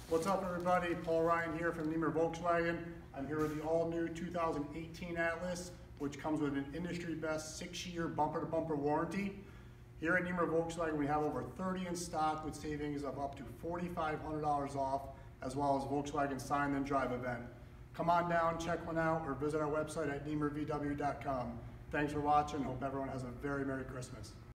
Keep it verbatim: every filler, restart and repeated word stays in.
What's up, everybody? Paul Ryan here from Niemer Volkswagen. I'm here with the all-new two thousand eighteen Atlas, which comes with an industry-best six-year bumper-to-bumper warranty. Here at Niemer Volkswagen, we have over thirty in stock with savings of up to four thousand five hundred dollars off, as well as Volkswagen Sign Then Drive event. Come on down, check one out, or visit our website at niemer v w dot com. Thanks for watching. Hope everyone has a very Merry Christmas.